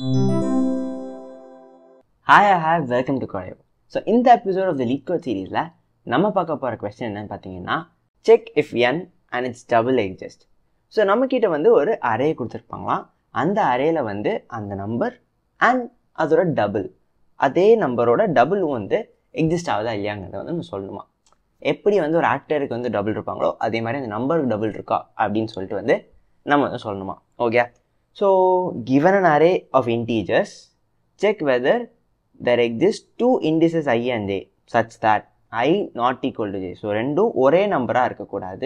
Hi, welcome to Code. So, in the episode of the LeetCode series, நம்ம பார்க்க போற question என்னன்னு பார்த்தீங்கன்னா check if n and its double exists. So, நம்ம கிட்ட வந்து ஒரு array கொடுத்திருப்பாங்களாம். அந்த arrayல வந்து அந்த நம்பர் and அதோட double, அதே நம்பரோட double வந்து exist ஆகுதா இல்லையாங்கிறத வந்து நம்ம சொல்லணுமா. எப்படி வந்து ஒரு ஆக்டருக்கு வந்து டபுள் இருப்பாங்களோ அதே மாதிரி அந்த நம்பருக்கு டபுள் இருக்கா அப்படின்னு சொல்லிட்டு வந்து நம்ம வந்து சொல்லணுமா. Okay, so given an array of integers, check whether there exist two indices I and j such that I not equal to j. So ரெண்டும் ஒரே நம்பராக இருக்கக்கூடாது.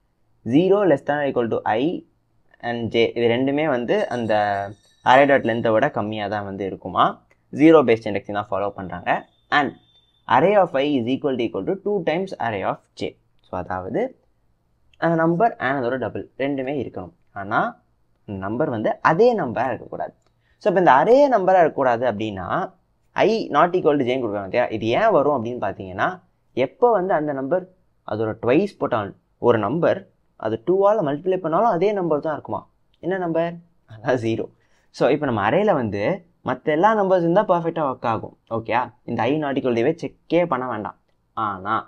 0 less than or equal to I and j இது ரெண்டுமே வந்து அந்த array.length விட கம்மியாக தான் வந்து இருக்குமா. 0 based indexing தான் ஃபாலோ பண்ணுறாங்க. And array of I is equal to 2 times array of j. So அதாவது அந்த நம்பர் and அதோட டபுள் ரெண்டுமே இருக்கணும். ஆனால் நம்பர் வந்து அதே நம்பராக இருக்கக்கூடாது. ஸோ இப்போ இந்த அரே நம்பராக இருக்கக்கூடாது அப்படின்னா I not equal to ஜேன்னு கொடுக்குறாங்க. இது ஏன் வரும் அப்படின்னு பார்த்தீங்கன்னா, எப்போ வந்து அந்த நம்பர் அதோட ட்வைஸ் போட்டாலும் ஒரு நம்பர் அது 2ஆல் மல்டிப்ளை பண்ணாலும் அதே நம்பர் தான் இருக்குமா. என்ன நம்பர்? அதான் 0. ஸோ இப்போ நம்ம அரேல வந்து மற்ற எல்லா நம்பர்ஸ் இருந்தால் பர்ஃபெக்டாக ஒர்க் ஆகும். ஓகே, இந்த I not equal to செக்கே பண்ண வேண்டாம். ஆனால்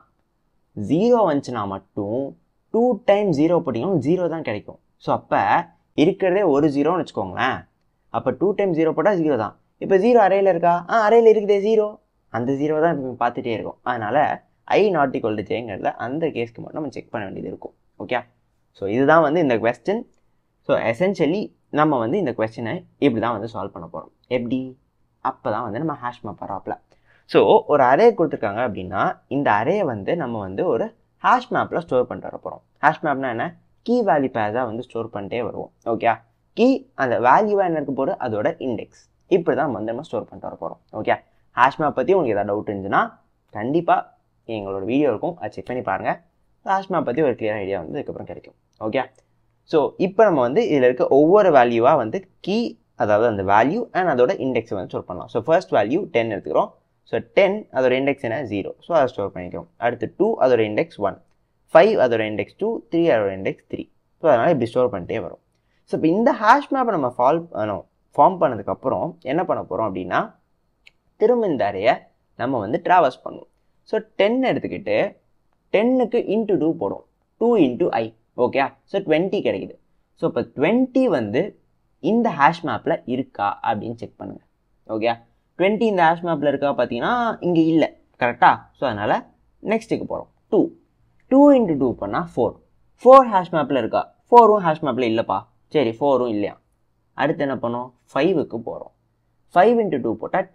0 வந்துச்சுன்னா மட்டும் 2 times 0 போட்டிங்கன்னா 0 தான் கிடைக்கும். ஸோ அப்போ இருக்கிறதே ஒரு 0ன்னு வச்சுக்கோங்களேன். அப்போ 2 times 0 போட்டால் 0 தான். இப்போ 0 அரேல இருக்கா? அரேல இருக்குதே 0. அந்த 0 தான் இப்போ பார்த்துட்டே இருக்கும். அதனால் I not equal to ஜேங்கிறத அந்த கேஸ்க்கு மட்டும் நம்ம செக் பண்ண வேண்டியது இருக்கும். ஓகே, ஸோ இதுதான் வந்து இந்த கொஸ்டின். ஸோ எசென்ஷியலி நம்ம வந்து இந்த கொஸ்டினை இப்படி தான் வந்து சால்வ் பண்ண போகிறோம். எப்படி? அப்போ தான் வந்து நம்ம ஹேஷ் மேப் வராப்பில். ஸோ ஒரு அரே கொடுத்துருக்காங்க அப்படின்னா இந்த அரேயை வந்து நம்ம வந்து ஒரு ஹேஷ் மேப்பில் ஸ்டோர் பண்ணிட்டு வர போகிறோம். ஹேஷ் மேப்னா என்ன? கீ வேல்யூ பேஸாக வந்து ஸ்டோர் பண்ணிட்டே வருவோம். ஓகே, கீ அந்த வேல்யூவாக என்ன இருக்க போகிறது அதோட இண்டெக்ஸ். இப்படி தான் வந்து நம்ம ஸ்டோர் பண்ணிட்டு வர போகிறோம். ஓகே, ஹேஷ் மேப் பற்றி உங்களுக்கு ஏதாவது டவுட் இருந்துச்சுன்னா கண்டிப்பாக எங்களோட வீடியோ இருக்கும், அதை செக் பண்ணி பாருங்கள். ஹேஷ் மேப் பற்றி ஒரு கிளியர் ஐடியா வந்து அதுக்கப்புறம் கிடைக்கும். ஓகே, ஸோ இப்போ நம்ம வந்து இதில் இருக்க ஒவ்வொரு வேல்யூவாக வந்து கீ, அதாவது அந்த வேல்யூ அண்ட் அதோட இண்டெக்ஸை வந்து ஸ்டோர் பண்ணலாம். ஸோ ஃபர்ஸ்ட் வேல்யூ 10 எடுத்துக்கிறோம். ஸோ 10 அதோட இண்டெக்ஸ் என்ன? 0. ஸோ அதை ஸ்டோர் பண்ணிக்கிறோம். அடுத்து 2 அதோட இண்டெக்ஸ் 1, 5 அதோட இண்டெக்ஸ் 2, 3 அதோட இண்டெக்ஸ் 3. ஸோ அதனால் இப்படி ஸ்டோர் பண்ணிட்டே வரும். ஸோ இப்போ இந்த ஹேஷ் மேப்பை நம்ம ஃபார்ம் பண்ணதுக்கப்புறம் என்ன பண்ண போகிறோம் அப்படின்னா, திரும்ப இந்த அறையை நம்ம வந்து ட்ராவர்ஸ் பண்ணுவோம். ஸோ 10 எடுத்துக்கிட்டு 10க்கு இன்ட்டு 2 போடுவோம். 2 into I. ஓகே, ஸோ 20 கிடைக்குது. ஸோ இப்போ 20 வந்து இந்த ஹேஷ் மேப்பில் இருக்கா அப்படின்னு செக் பண்ணுங்கள். ஓகே, 20 இந்த ஹேஷ் மேப்பில் இருக்கா பார்த்தீங்கன்னா இங்கே இல்லை, கரெக்டாக. ஸோ அதனால் நெக்ஸ்ட்டுக்கு போகிறோம். 2 into 2 பண்ணால் 4 ஹேஷ் மேப்பில் இருக்கா? 4ம் ஹேஷ் மேப்பில் இல்லைப்பா. சரி, 4ம் இல்லையா. அடுத்து என்ன பண்ணோம்? 5க்கு போகிறோம். 5 into 2 போட்டால்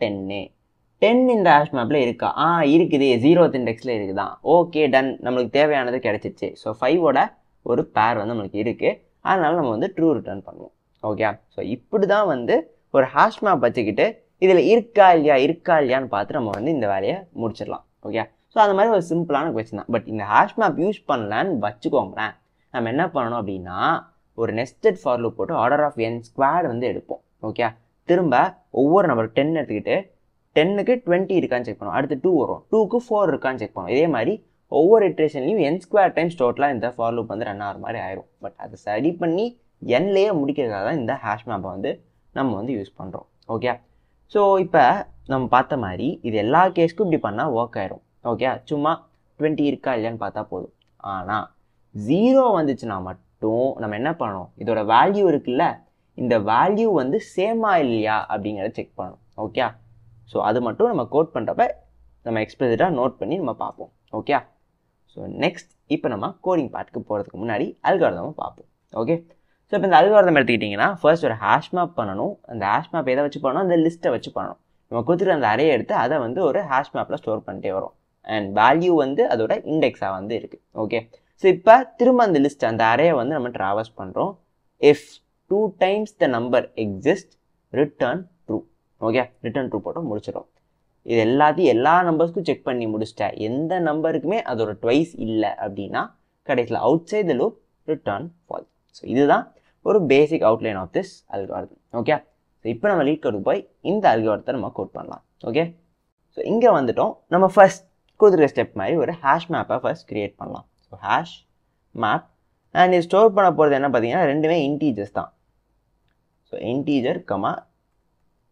10 இந்த ஹேஷ் மேப்பில் இருக்கா? இருக்குது, 0th இண்டெக்ஸில் இருக்குதான். ஓகே, டன், நம்மளுக்கு தேவையானது கிடைச்சிச்சு. ஸோ 5ஓட ஒரு பேர் வந்து நம்மளுக்கு இருக்குது. அதனால நம்ம வந்து ட்ரூ ரிட்டர்ன் பண்ணுவோம். ஓகே, ஸோ இப்படி தான் வந்து ஒரு ஹேஷ் மேப் வச்சுக்கிட்டு இதில் இருக்கா இல்லையான்னு பார்த்து நம்ம வந்து இந்த வேலையை முடிச்சிடலாம். ஓகே, ஸோ அந்த மாதிரி ஒரு சிம்பிளான கொஸ்டின் தான். பட் இந்த ஹேஷ் மேப் யூஸ் பண்ணலான்னு வச்சுக்கோங்களேன். நம்ம என்ன பண்ணணும் அப்படின்னா, ஒரு நெஸ்டட் ஃபார் லூப் போட்டு ஆர்டர் ஆஃப் n² வந்து எடுப்போம். ஓகே, திரும்ப ஒவ்வொரு நம்பர் 10 எடுத்துக்கிட்டு 10க்கு 20 இருக்கான்னு செக் பண்ணுவோம். அடுத்து 2 வரும், 2க்கு 4 இருக்கான்னு செக் பண்ணுவோம். இதே மாதிரி ஒவ்வொரு இட்ரேஷன்லையும் n² டைம்ஸ் டோட்டலாக இந்த ஃபார் லூப் வந்து ரன் ஆகிற மாதிரி ஆயிரும். பட் அதை சரி பண்ணி nலேயே முடிக்கிறதுக்காக தான் இந்த ஹேஷ் மேப்பை வந்து நம்ம வந்து யூஸ் பண்ணுறோம். ஓகே, ஸோ இப்போ நம்ம பார்த்த மாதிரி இது எல்லா கேஸ்க்கும் இப்படி பண்ணால் ஒர்க் ஆயிரும். ஓகே, சும்மா 20 இருக்கா இல்லையான்னு பார்த்தா போதும். ஆனால் 0 வந்துச்சுன்னா மட்டும் நம்ம என்ன பண்ணணும்? இதோட வேல்யூ இருக்குல்ல, இந்த வேல்யூ வந்து சேமா இல்லையா அப்படிங்கிறத செக் பண்ணணும். ஓகே, ஸோ அது மட்டும் நம்ம கோட் பண்ணுறப்ப நம்ம எக்ஸ்பிளிசிட்டாக நோட் பண்ணி நம்ம பார்ப்போம். ஓகே, ஸோ நெக்ஸ்ட் இப்போ நம்ம கோடிங் பார்ட்டுக்கு போகிறதுக்கு முன்னாடி அல்காரிதமை பார்ப்போம். ஓகே, ஸோ இப்போ இந்த அல்காரிதம் எடுத்துக்கிட்டிங்கன்னா ஃபர்ஸ்ட் ஒரு ஹேஷ் மேப் பண்ணணும். அந்த ஹேஷ் மேப் எதை வச்சு பண்ணணும்? அந்த லிஸ்ட்டை வச்சு பண்ணணும். நம்ம கொடுத்துட்டு அந்த அரே எடுத்து அதை வந்து ஒரு ஹேஷ் மேப்பில் ஸ்டோர் பண்ணிட்டே வரும். அண்ட் வேல்யூ வந்து அதோட இண்டெக்ஸாக வந்து இருக்குது. ஓகே, ஸோ இப்போ திரும்ப அந்த லிஸ்ட் அந்த அரேயை வந்து நம்ம ட்ராவர்ஸ் பண்ணுறோம். If 2 times the number exists, return true. Okay, return true போட்டு முடிச்சிடும். இது எல்லாத்தையும் எல்லா நம்பர்ஸ்க்கும் செக் பண்ணி முடிச்சிட்டேன். எந்த நம்பருக்குமே அதோட ட்வைஸ் இல்லை அப்படின்னா கடைசியில் outside the loop return false. So இதுதான் ஒரு basic outline of this algorithm. Okay, so இப்போ நம்ம LeetCode போய் இந்த அல்காரிதத்தை நம்ம கோட் பண்ணலாம். ஓகே, ஸோ இங்கே வந்துட்டோம். நம்ம ஃபர்ஸ்ட் கொடுத்துருக்க ஸ்டெப் மாதிரி ஒரு ஹேஷ் மேப்பை ஃபர்ஸ்ட் கிரியேட் பண்ணலாம். ஸோ ஹேஷ் மேப் அண்ட் இது ஸ்டோர் பண்ண போகிறது என்ன பார்த்தீங்கன்னா ரெண்டுமே இன்டீஜர்ஸ் தான். So integer comma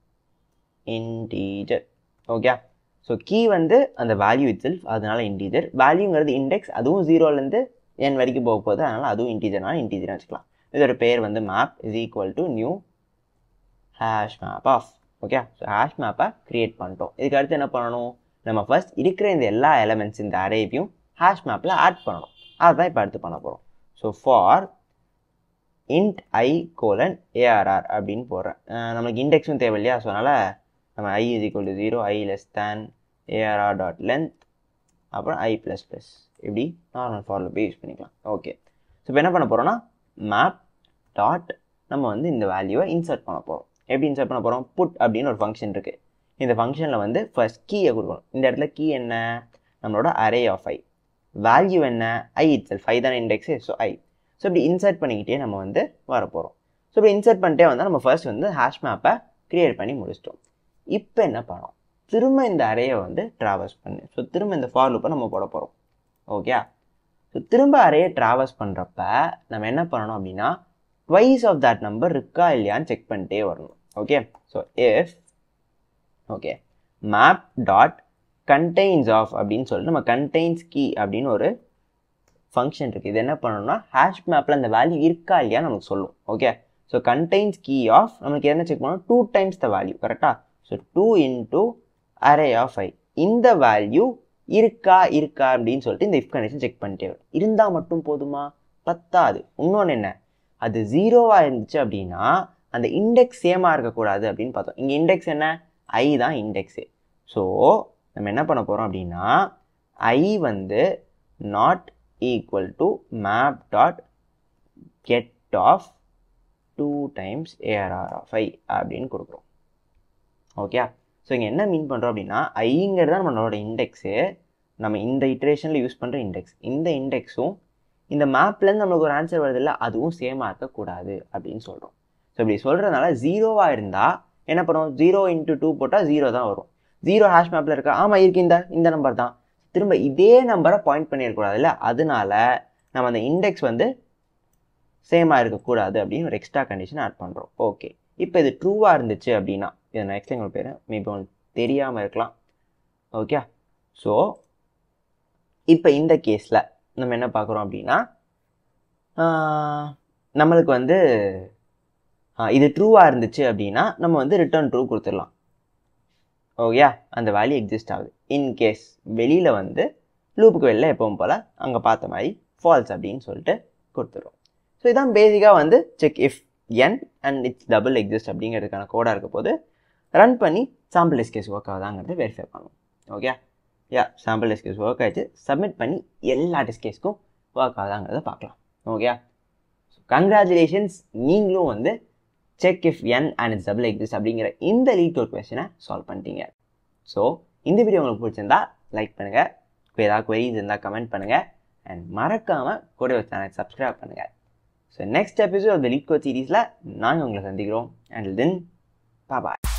integer. Okay, so key வந்து அந்த வேல்யூ இட் செல்ஃப், அதனால இன்டீஜர். வேல்யூங்கிறது இண்டெக்ஸ், அதுவும் 0லேருந்து n வரைக்கும் போக போகுது, அதனால் அதுவும் இன்டீஜர்னால இன்டீஜர் வச்சுக்கலாம். இதோட பேர் வந்து map is equal to new hash map of. Okay, so hash மேப்பை க்ரியேட் பண்ணிட்டோம். இதுக்கு அடுத்து என்ன பண்ணணும், நம்ம ஃபர்ஸ்ட் இருக்கிற இந்த எல்லா எலமெண்ட்ஸ் இந்த அரேவையும் ஹேஷ் மேப்பில் ஆட் பண்ணணும். அதுதான் இப்போ அடுத்து பண்ண போகிறோம். So for int I colon arr அப்படின்னு போடுறேன். நமக்கு இண்டெக்ஸும் தேவை இல்லையா, ஸோ அதனால் நம்ம I is equal to 0, I less than arr.length, அப்புறம் I++. இப்படி நார்மல் ஃபாரில் போய் யூஸ் பண்ணிக்கலாம். ஓகே, ஸோ இப்போ என்ன பண்ண போகிறோம்னா மேப் டாட் நம்ம வந்து இந்த வேல்யூவை இன்சர்ட் பண்ண போகிறோம். எப்படி இன்சர்ட் பண்ண போகிறோம், புட் அப்படின்னு ஒரு ஃபங்க்ஷன் இருக்குது. இந்த ஃபங்க்ஷனில் வந்து ஃபர்ஸ்ட் கீயை கொடுக்கணும். இந்த இடத்துல கீ என்ன, நம்மளோட அரே ஆஃப் I. வேல்யூ என்ன, I இட் செல்ஃப், I தானே இண்டெக்ஸு, ஸோ I. ஸோ இப்படி இன்சர்ட் பண்ணிக்கிட்டே நம்ம வந்து வரப்போகிறோம். ஸோ இப்படி இன்சர்ட் பண்ணிட்டே வந்தால் நம்ம ஃபர்ஸ்ட் வந்து ஹேஷ் மேப்பை க்ரியேட் பண்ணி முடிச்சிட்டோம். இப்போ என்ன பண்ணோம், திரும்ப இந்த அரேயை வந்து ட்ராவர்ஸ் பண்ணு. ஸோ திரும்ப இந்த ஃபார் லூப்பை நம்ம போட போகிறோம். ஓகே, ஸோ திரும்ப அரேயை ட்ராவர்ஸ் பண்ணுறப்ப நம்ம என்ன பண்ணணும் அப்படின்னா ட்வைஸ் ஆஃப் தட் நம்பர் இருக்கா இல்லையான்னு செக் பண்ணிட்டே வரணும். Okay, so if okay map dot contains of அப்படின்னு சொல்லிட்டு நம்ம கண்டெய்ன்ஸ் கீ அப்படின்னு ஒரு ஃபங்க்ஷன் இருக்குது. இது என்ன பண்ணணும்னா ஹேஷ் மேப்பில் அந்த வேல்யூ இருக்கா இல்லையா நமக்கு சொல்லும். Okay, so contains key of நமக்கு என்ன செக் பண்ணணும், 2 times த வேல்யூ. கரெக்டாக, so 2 into array of I. இந்த வேல்யூ இருக்கா அப்படின்னு சொல்லிட்டு இந்த இஃப் கண்டிஷன் செக் பண்ணிட்டே வரும். இருந்தால் மட்டும் போதுமா, பத்தாது. இன்னொன்று என்ன, அது 0வா இருந்துச்சு அப்படின்னா அந்த இண்டெக்ஸ் சேமாக இருக்கக்கூடாது அப்படின்னு பார்த்தோம். இங்கே இண்டெக்ஸ் என்ன, I தான் இண்டெக்ஸு. ஸோ நம்ம என்ன பண்ண போகிறோம் அப்படின்னா I வந்து not equal to map dot get of 2 times arr of I அப்படின்னு கொடுக்குறோம். ஓகே, ஸோ இங்கே என்ன மீன் பண்ணுறோம் அப்படின்னா ஐங்கிறது தான் நம்மளோட இண்டெக்ஸு, நம்ம இந்த இட்ரேஷனில் யூஸ் பண்ணுற இண்டெக்ஸ். இந்த இண்டெக்ஸும் இந்த மேப்லேருந்து நம்மளுக்கு ஒரு ஆன்சர் வருது இல்லை, அதுவும் சேமாக இருக்கக்கூடாது அப்படின்னு சொல்கிறோம். ஸோ இப்படி சொல்கிறதுனால 0வாக இருந்தால் என்ன பண்ணுவோம், 0 into 2 போட்டால் 0 தான் வரும். 0 ஹேஷ் மேப்பில் இருக்கா, ஆமாம் இருக்கு, இந்த நம்பர் தான். திரும்ப இதே நம்பரை பாயிண்ட் பண்ணிடக்கூடாது இல்லை, அதனால நம்ம அந்த இண்டெக்ஸ் வந்து சேமாக இருக்கக்கூடாது அப்படின்னு ஒரு எக்ஸ்ட்ரா கண்டிஷன் ஆட் பண்ணுறோம். ஓகே, இப்போ இது ட்ரூவாக இருந்துச்சு அப்படின்னா இதை நான் எக்ஸ்பிளைன் பண்ண போகிறேன், மேபி உங்களுக்கு தெரியாமல் இருக்கலாம். ஓகே, ஸோ இப்போ இந்த கேஸில் நம்ம என்ன பார்க்குறோம் அப்படின்னா நம்மளுக்கு வந்து இது ட்ரூவாக இருந்துச்சு அப்படின்னா நம்ம வந்து ரிட்டர்ன் ட்ரூ கொடுத்துடலாம். ஓகே, அந்த வேல்யூ எக்ஸிஸ்ட் ஆகுது. இன்கேஸ் வெளியில் வந்து லூப்புக்கு வெளில எப்பவும் போல் அங்கே பார்த்த மாதிரி ஃபால்ஸ் அப்படின்னு சொல்லிட்டு கொடுத்துரும். ஸோ இதான் பேசிக்காக வந்து check if n and its double exist அப்படிங்கிறதுக்கான கோடாக இருக்க போது ரன் பண்ணி சாம்பிள் டெஸ்ட் கேஸ் ஒர்க் ஆகுதாங்கிறது வெரிஃபை பண்ணணும். Okay, sample test case work ஆகிடுச்சு, சப்மிட் பண்ணி எல்லா டெஸ்ட் கேஸ்க்கும் ஒர்க் ஆகுதாங்கிறத பார்க்கலாம். ஓகே, ஸோ கங்க்ராச்சுலேஷன்ஸ், நீங்களும் வந்து check if n and its double exist அப்படிங்கிற இந்த LeetCode கொஸ்டினை சால்வ் பண்ணிட்டீங்க. ஸோ இந்த வீடியோ உங்களுக்கு பிடிச்சிருந்தா லைக் பண்ணுங்கள், ஏதாவது queries இருந்தால் கமெண்ட் பண்ணுங்கள், அண்ட் மறக்காமல் கூட ஒரு சேனல் சப்ஸ்கிரைப் பண்ணுங்கள். So next episode of the LeetCode சீரீஸில் நாங்கள் உங்களை சந்திக்கிறோம். And then bye bye.